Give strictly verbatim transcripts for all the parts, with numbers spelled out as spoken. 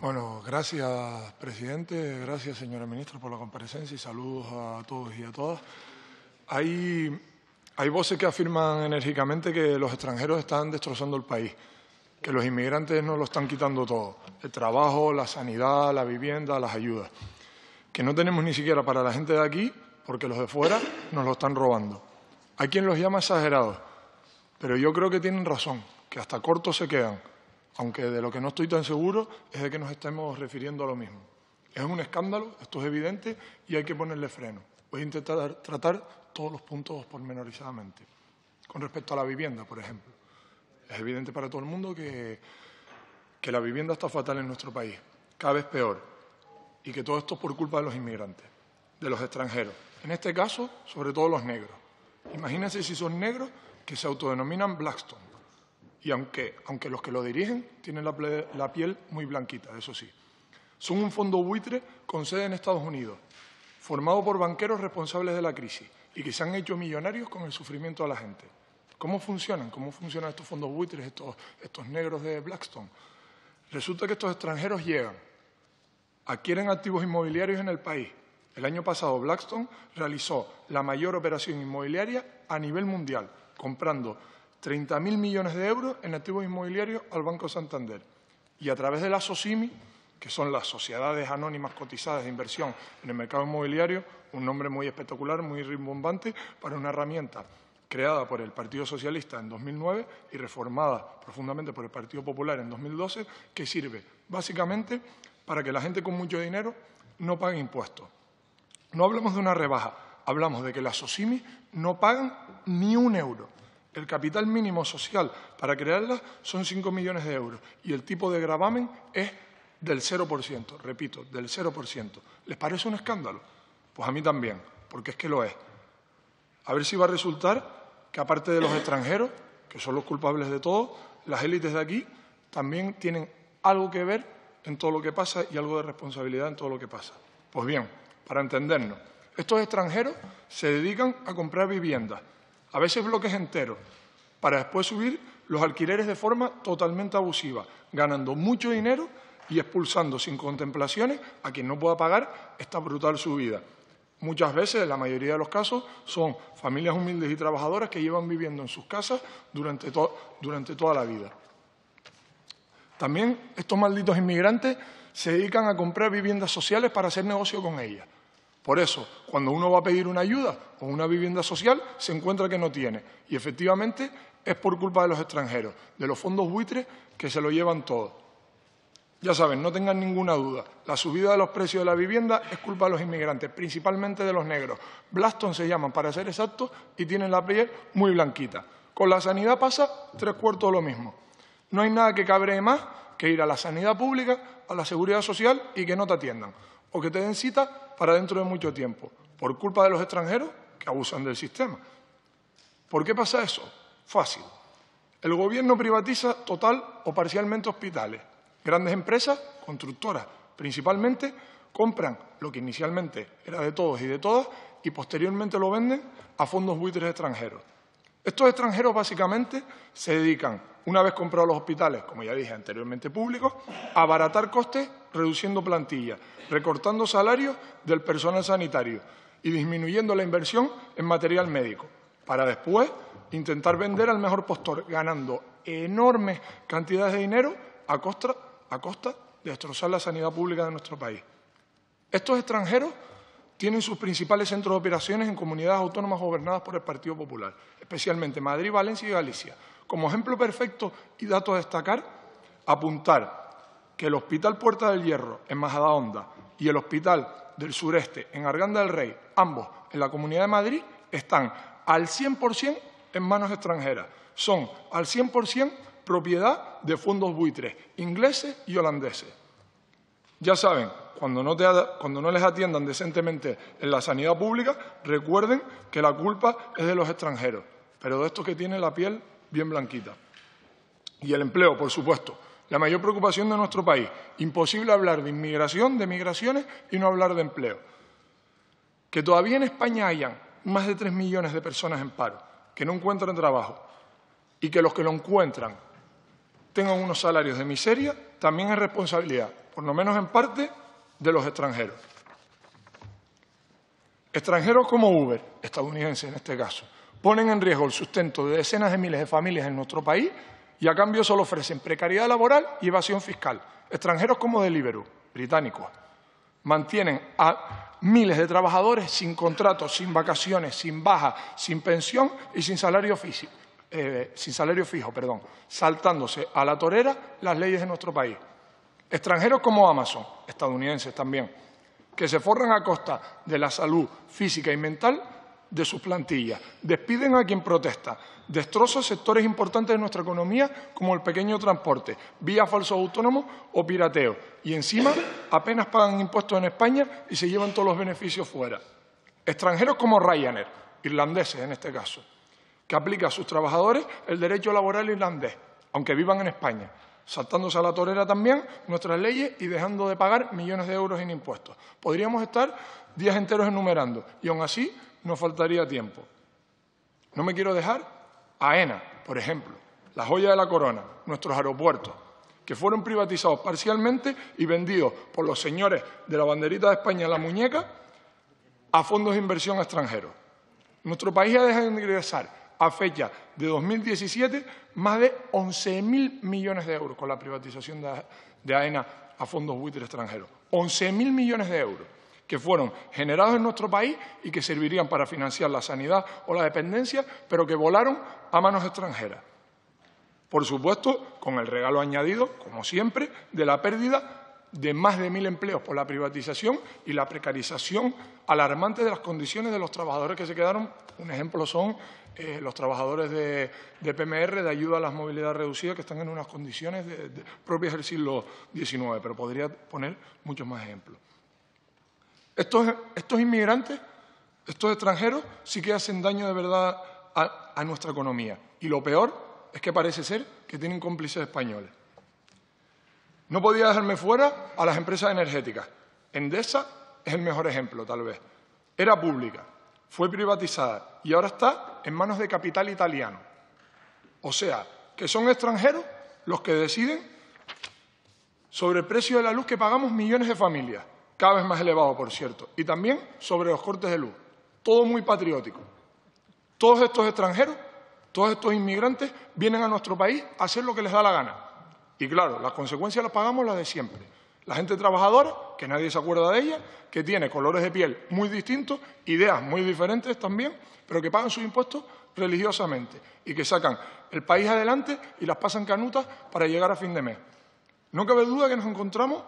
Bueno, gracias, presidente. Gracias, señora ministra, por la comparecencia y saludos a todos y a todas. Hay, hay voces que afirman enérgicamente que los extranjeros están destrozando el país, que los inmigrantes nos lo están quitando todo, el trabajo, la sanidad, la vivienda, las ayudas, que no tenemos ni siquiera para la gente de aquí porque los de fuera nos lo están robando. Hay quien los llama exagerados, pero yo creo que tienen razón, que hasta cortos se quedan, aunque de lo que no estoy tan seguro es de que nos estemos refiriendo a lo mismo. Es un escándalo, esto es evidente y hay que ponerle freno. Voy a intentar tratar todos los puntos pormenorizadamente. Con respecto a la vivienda, por ejemplo, es evidente para todo el mundo que, que la vivienda está fatal en nuestro país, cada vez peor, y que todo esto es por culpa de los inmigrantes, de los extranjeros. En este caso, sobre todo los negros. Imagínense si son negros que se autodenominan Blackstone. Y aunque, aunque los que lo dirigen tienen la, ple, la piel muy blanquita, eso sí. Son un fondo buitre con sede en Estados Unidos, formado por banqueros responsables de la crisis y que se han hecho millonarios con el sufrimiento de la gente. ¿Cómo funcionan? ¿Cómo funcionan estos fondos buitres, estos, estos negros de Blackstone? Resulta que estos extranjeros llegan, adquieren activos inmobiliarios en el país. El año pasado Blackstone realizó la mayor operación inmobiliaria a nivel mundial, comprando treinta mil millones de euros en activos inmobiliarios al Banco Santander. Y a través de las SOCIMI, que son las Sociedades Anónimas Cotizadas de Inversión en el Mercado Inmobiliario, un nombre muy espectacular, muy rimbombante, para una herramienta creada por el Partido Socialista en dos mil nueve y reformada profundamente por el Partido Popular en dos mil doce, que sirve básicamente para que la gente con mucho dinero no pague impuestos. No hablamos de una rebaja, hablamos de que las SOCIMI no pagan ni un euro. El capital mínimo social para crearlas son cinco millones de euros y el tipo de gravamen es del cero por ciento, repito, del cero por ciento. ¿Les parece un escándalo? Pues a mí también, porque es que lo es. A ver si va a resultar que, aparte de los extranjeros, que son los culpables de todo, las élites de aquí también tienen algo que ver en todo lo que pasa y algo de responsabilidad en todo lo que pasa. Pues bien, para entendernos, estos extranjeros se dedican a comprar viviendas, a veces bloques enteros, para después subir los alquileres de forma totalmente abusiva, ganando mucho dinero y expulsando sin contemplaciones a quien no pueda pagar esta brutal subida. Muchas veces, en la mayoría de los casos, son familias humildes y trabajadoras que llevan viviendo en sus casas durante, to- durante toda la vida. También estos malditos inmigrantes se dedican a comprar viviendas sociales para hacer negocio con ellas. Por eso, cuando uno va a pedir una ayuda o una vivienda social, se encuentra que no tiene. Y, efectivamente, es por culpa de los extranjeros, de los fondos buitres que se lo llevan todo. Ya saben, no tengan ninguna duda, la subida de los precios de la vivienda es culpa de los inmigrantes, principalmente de los negros. Blackstone se llaman, para ser exactos, y tienen la piel muy blanquita. Con la sanidad pasa tres cuartos de lo mismo. No hay nada que cabree más que ir a la sanidad pública, a la seguridad social y que no te atiendan, o que te den cita para dentro de mucho tiempo, por culpa de los extranjeros que abusan del sistema. ¿Por qué pasa eso? Fácil. El Gobierno privatiza total o parcialmente hospitales. Grandes empresas, constructoras principalmente, compran lo que inicialmente era de todos y de todas y posteriormente lo venden a fondos buitres extranjeros. Estos extranjeros básicamente se dedican, una vez comprados los hospitales, como ya dije anteriormente públicos, a abaratar costes reduciendo plantillas, recortando salarios del personal sanitario y disminuyendo la inversión en material médico, para después intentar vender al mejor postor, ganando enormes cantidades de dinero a costa, a costa de destrozar la sanidad pública de nuestro país. Estos extranjeros tienen sus principales centros de operaciones en comunidades autónomas gobernadas por el Partido Popular, especialmente Madrid, Valencia y Galicia. Como ejemplo perfecto y dato a destacar, apuntar que el Hospital Puerta del Hierro en Majadahonda y el Hospital del Sureste en Arganda del Rey, ambos en la Comunidad de Madrid, están al cien por cien en manos extranjeras. Son al cien por cien propiedad de fondos buitres ingleses y holandeses. Ya saben, cuando no, te, cuando no les atiendan decentemente en la sanidad pública, recuerden que la culpa es de los extranjeros, pero de estos que tienen la piel bien blanquita. Y el empleo, por supuesto, la mayor preocupación de nuestro país. Imposible hablar de inmigración, de migraciones y no hablar de empleo. Que todavía en España hayan más de tres millones de personas en paro, que no encuentran trabajo y que los que lo encuentran tengan unos salarios de miseria, también es responsabilidad, por lo menos en parte, de los extranjeros. Extranjeros como Uber, estadounidenses en este caso, ponen en riesgo el sustento de decenas de miles de familias en nuestro país y a cambio solo ofrecen precariedad laboral y evasión fiscal. Extranjeros como Deliveroo, británicos, mantienen a miles de trabajadores sin contratos, sin vacaciones, sin baja, sin pensión y sin salario físico. Eh, sin salario fijo, perdón, saltándose a la torera las leyes de nuestro país. Extranjeros como Amazon, estadounidenses también, que se forran a costa de la salud física y mental de sus plantillas, despiden a quien protesta, destrozan sectores importantes de nuestra economía como el pequeño transporte, vía falsos autónomos o pirateo, y encima apenas pagan impuestos en España y se llevan todos los beneficios fuera. Extranjeros como Ryanair, irlandeses en este caso, que aplica a sus trabajadores el derecho laboral irlandés, aunque vivan en España, saltándose a la torera también nuestras leyes y dejando de pagar millones de euros en impuestos. Podríamos estar días enteros enumerando y aún así nos faltaría tiempo. No me quiero dejar a AENA, por ejemplo, la joya de la corona, nuestros aeropuertos, que fueron privatizados parcialmente y vendidos por los señores de la banderita de España en la muñeca a fondos de inversión extranjeros. Nuestro país ha dejado de ingresar a fecha de dos mil diecisiete, más de once mil millones de euros con la privatización de, de AENA a fondos buitres extranjeros. once mil millones de euros que fueron generados en nuestro país y que servirían para financiar la sanidad o la dependencia, pero que volaron a manos extranjeras. Por supuesto, con el regalo añadido, como siempre, de la pérdida de más de mil empleos por la privatización y la precarización alarmante de las condiciones de los trabajadores que se quedaron. Un ejemplo son eh, los trabajadores de, de P M R, de ayuda a la movilidad reducida, que están en unas condiciones de, de, propias del siglo diecinueve, pero podría poner muchos más ejemplos. Estos, estos inmigrantes, estos extranjeros, sí que hacen daño de verdad a, a nuestra economía. Y lo peor es que parece ser que tienen cómplices españoles. No podía dejarme fuera a las empresas energéticas. Endesa es el mejor ejemplo, tal vez. Era pública, fue privatizada y ahora está en manos de capital italiano. O sea, que son extranjeros los que deciden sobre el precio de la luz que pagamos millones de familias, cada vez más elevado, por cierto, y también sobre los cortes de luz. Todo muy patriótico. Todos estos extranjeros, todos estos inmigrantes vienen a nuestro país a hacer lo que les da la gana. Y claro, las consecuencias las pagamos las de siempre. La gente trabajadora, que nadie se acuerda de ella, que tiene colores de piel muy distintos, ideas muy diferentes también, pero que pagan sus impuestos religiosamente y que sacan el país adelante y las pasan canutas para llegar a fin de mes. No cabe duda que nos encontramos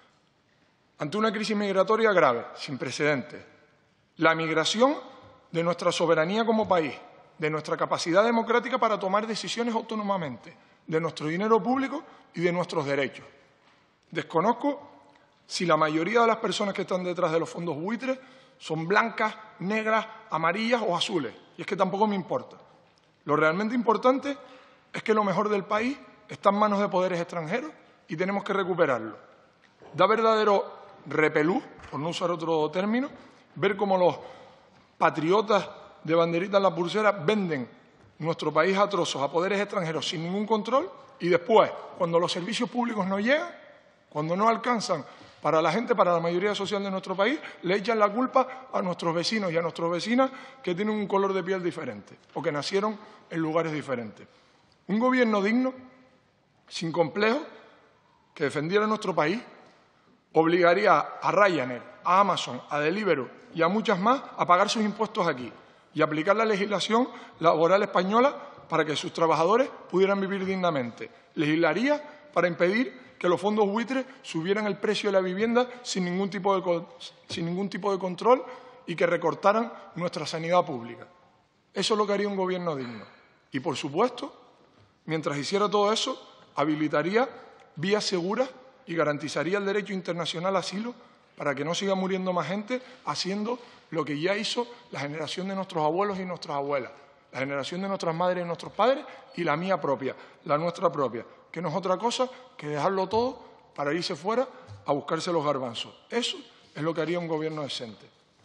ante una crisis migratoria grave, sin precedentes. La migración de nuestra soberanía como país, de nuestra capacidad democrática para tomar decisiones autónomamente, de nuestro dinero público y de nuestros derechos. Desconozco si la mayoría de las personas que están detrás de los fondos buitres son blancas, negras, amarillas o azules. Y es que tampoco me importa. Lo realmente importante es que lo mejor del país está en manos de poderes extranjeros y tenemos que recuperarlo. Da verdadero repelús, por no usar otro término, ver cómo los patriotas de banderita en la pulsera venden nuestro país a trozos a poderes extranjeros sin ningún control y después, cuando los servicios públicos no llegan, cuando no alcanzan para la gente, para la mayoría social de nuestro país, le echan la culpa a nuestros vecinos y a nuestras vecinas que tienen un color de piel diferente o que nacieron en lugares diferentes. Un gobierno digno, sin complejos, que defendiera nuestro país, obligaría a Ryanair, a Amazon, a Deliveroo y a muchas más a pagar sus impuestos aquí y aplicar la legislación laboral española para que sus trabajadores pudieran vivir dignamente. Legislaría para impedir que los fondos buitres subieran el precio de la vivienda sin ningún tipo de, sin ningún tipo de control y que recortaran nuestra sanidad pública. Eso es lo que haría un gobierno digno. Y, por supuesto, mientras hiciera todo eso, habilitaría vías seguras y garantizaría el derecho internacional al asilo para que no siga muriendo más gente haciendo lo que ya hizo la generación de nuestros abuelos y nuestras abuelas, la generación de nuestras madres y nuestros padres y la mía propia, la nuestra propia, que no es otra cosa que dejarlo todo para irse fuera a buscarse los garbanzos. Eso es lo que haría un gobierno decente.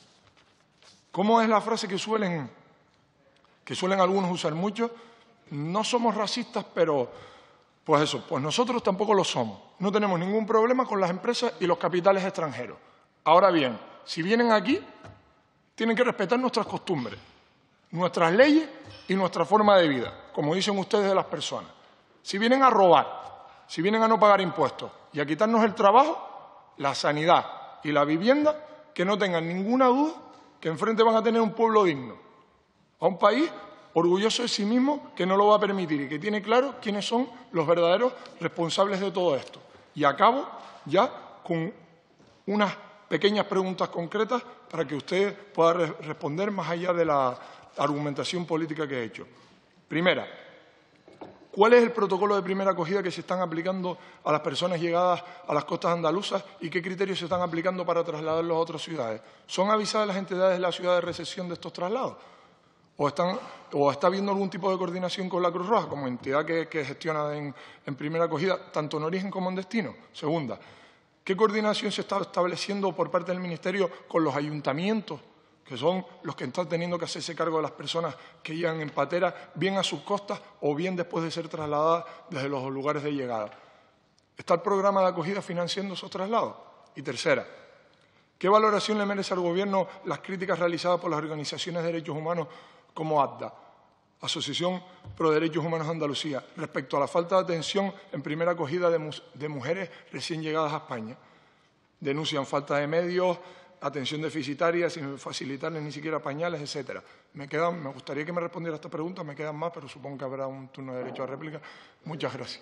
¿Cómo es la frase que suelen, que suelen algunos usar mucho? No somos racistas, pero Pues eso, pues nosotros tampoco lo somos. No tenemos ningún problema con las empresas y los capitales extranjeros. Ahora bien, si vienen aquí, tienen que respetar nuestras costumbres, nuestras leyes y nuestra forma de vida, como dicen ustedes de las personas. Si vienen a robar, si vienen a no pagar impuestos y a quitarnos el trabajo, la sanidad y la vivienda, que no tengan ninguna duda que enfrente van a tener un pueblo digno, a un país orgulloso de sí mismo, que no lo va a permitir y que tiene claro quiénes son los verdaderos responsables de todo esto. Y acabo ya con unas pequeñas preguntas concretas para que usted pueda re responder más allá de la argumentación política que he hecho. Primera, ¿cuál es el protocolo de primera acogida que se están aplicando a las personas llegadas a las costas andaluzas y qué criterios se están aplicando para trasladarlos a otras ciudades? ¿Son avisadas las entidades de la ciudad de recepción de estos traslados? ¿O, están, ¿O está habiendo algún tipo de coordinación con la Cruz Roja como entidad que, que gestiona en, en primera acogida, tanto en origen como en destino? Segunda, ¿qué coordinación se está estableciendo por parte del Ministerio con los ayuntamientos, que son los que están teniendo que hacerse cargo de las personas que llegan en patera, bien a sus costas o bien después de ser trasladadas desde los lugares de llegada? ¿Está el programa de acogida financiando esos traslados? Y tercera, ¿qué valoración le merece al Gobierno las críticas realizadas por las organizaciones de derechos humanos como A D D A, Asociación Pro Derechos Humanos de Andalucía, respecto a la falta de atención en primera acogida de, mu de mujeres recién llegadas a España? Denuncian falta de medios, atención deficitaria, sin facilitarles ni siquiera pañales, etcétera. Me quedan, me gustaría que me respondiera a esta pregunta, me quedan más, pero supongo que habrá un turno de derecho a réplica. Muchas gracias.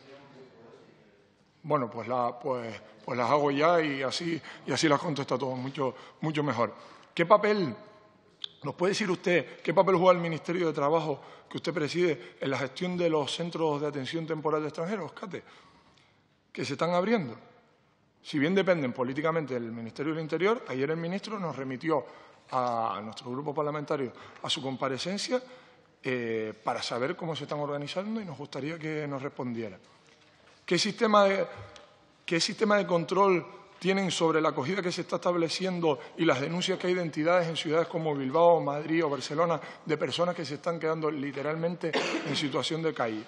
Bueno, pues, la, pues, pues las hago ya y así, y así las contesto a todos mucho, mucho mejor. ¿Qué papel, nos puede decir usted, qué papel juega el Ministerio de Trabajo que usted preside en la gestión de los centros de atención temporal de extranjeros, C A T E, que se están abriendo? Si bien dependen políticamente del Ministerio del Interior, ayer el ministro nos remitió a nuestro grupo parlamentario a su comparecencia eh, para saber cómo se están organizando y nos gustaría que nos respondiera. ¿Qué sistema de, qué sistema de control tienen sobre la acogida que se está estableciendo y las denuncias que hay de entidades en ciudades como Bilbao, Madrid o Barcelona de personas que se están quedando literalmente en situación de calle?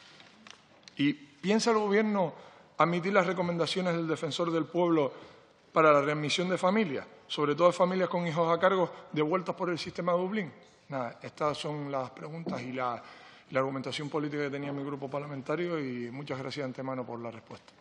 ¿Y piensa el Gobierno admitir las recomendaciones del Defensor del Pueblo para la readmisión de familias, sobre todo de familias con hijos a cargo devueltas por el sistema de Dublín? Nada, estas son las preguntas y la, la argumentación política que tenía mi grupo parlamentario y muchas gracias de antemano por la respuesta.